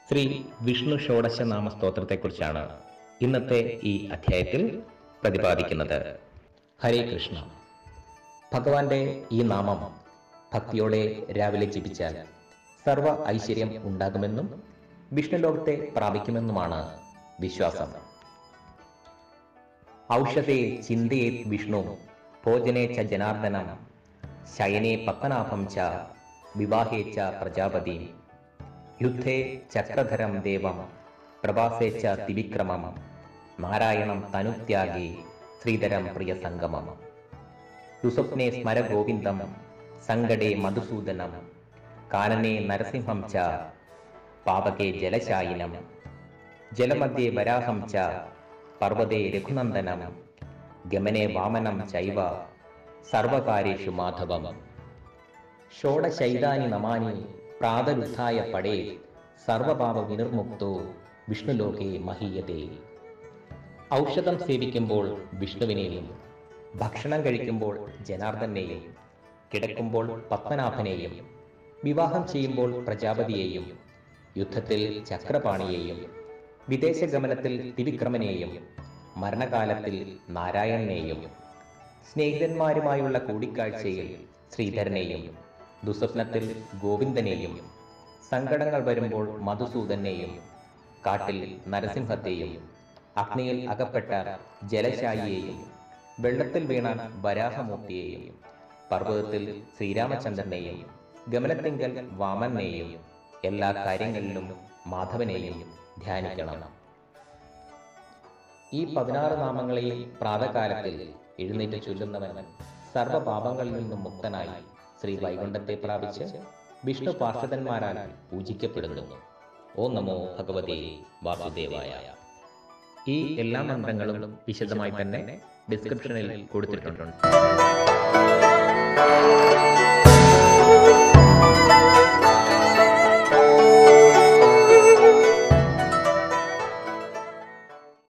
ശ്രീ വിഷ്ണു ഷോഡശ നാമ സ്തോത്രത്തെക്കുറിച്ചാണ് ഇന്നത്തെ ഈ അധ്യായത്തിൽ പ്രതിപാദിക്കുന്നത്. ഹരേ കൃഷ്ണ. ഭഗവാന്റെ ഈ നാമം ഭക്തിയോടെ രാവിലെ ജപിച്ചാൽ സർവ ഐശ്വര്യം ഉണ്ടാകുമെന്നും വിഷ്ണുലോകത്തെ പ്രാപിക്കുമെന്നുമാണ് വിശ്വാസം. ഔഷധേ ചിന്തയേത് വിഷ്ണു ഭോജനേ ച ജനാർദ്ദനം ശയനേ പത്മനാഭം ച വിവാഹേ ച പ്രജാപതി യുദ്ധേ ചക്രധരം ദേവം പ്രഭാസേ ച ത്രിവിക്രമം നാരായണം തനുത്യാഗി ശ്രീധരം പ്രിയ സംഗമം ദുസ്വപ്നെ സ്മര ഗോവിന്ദം സങ്കടേ മധുസൂദനം കാനനേ നരസിംഹം ച പാവകേ ജലശായിനം ജലമധ്യേ വരാഹം ച പർവ്വതേ രഘുനന്ദനം ഗമനേ വാമനം ചൈവ സർവകാര്യേഷു മാധവം ഷോഡശൈതാനി നമാനി പ്രാതരുദ്ധായ പടേ സർവപാപ വിനിർമുക്തോ വിഷ്ണുലോകേ മഹീയതേ. ഔഷധം സേവിക്കുമ്പോൾ വിഷ്ണുവിനെയും, ഭക്ഷണം കഴിക്കുമ്പോൾ ജനാർദ്ദനെയും, കിടക്കുമ്പോൾ പത്മനാഭനെയും, വിവാഹം ചെയ്യുമ്പോൾ പ്രജാപതിയെയും, യുദ്ധത്തിൽ ചക്രപാണിയെയും, വിദേശഗമനത്തിൽ ത്രിവിക്രമനെയും, മരണകാലത്തിൽ നാരായണനെയും, സ്നേഹിതന്മാരുമായുള്ള കൂടിക്കാഴ്ചയിൽ ശ്രീധരനെയും, ദുസ്വപ്നത്തിൽ ഗോവിന്ദനെയും, സങ്കടങ്ങൾ വരുമ്പോൾ മധുസൂദനെയും, കാട്ടിൽ നരസിംഹത്തെയും, അഗ്നിയിൽ അകപ്പെട്ട ജലശായിയെയും, വെള്ളത്തിൽ വീണ വരാഹമൂർത്തിയെയും, പർവ്വതത്തിൽ ശ്രീരാമചന്ദ്രനെയും, ഗമനത്തിങ്കൽ വാമനെയും, എല്ലാ കാര്യങ്ങളിലും മാധവനെയും ധ്യാനിക്കണം. ഈ 16 നാമങ്ങളെയും പ്രാതകാലത്തിൽ എഴുന്നേറ്റ് ചൊല്ലുന്നവൻ സർവപാപങ്ങളിൽ നിന്നും മുക്തനായി ശ്രീ വൈകുണ്ഠത്തെ പ്രാപിച്ച് വിഷ്ണു പാർഷദന്മാരാൽ പൂജിക്കപ്പെടുന്നു. ഓം നമോ ഭഗവതേ വാസുദേവായ. ഈ എല്ലാ മന്ത്രങ്ങളും വിശദമായി തന്നെ ഡിസ്ക്രിപ്ഷനിൽ കൊടുത്തിട്ടുണ്ട്.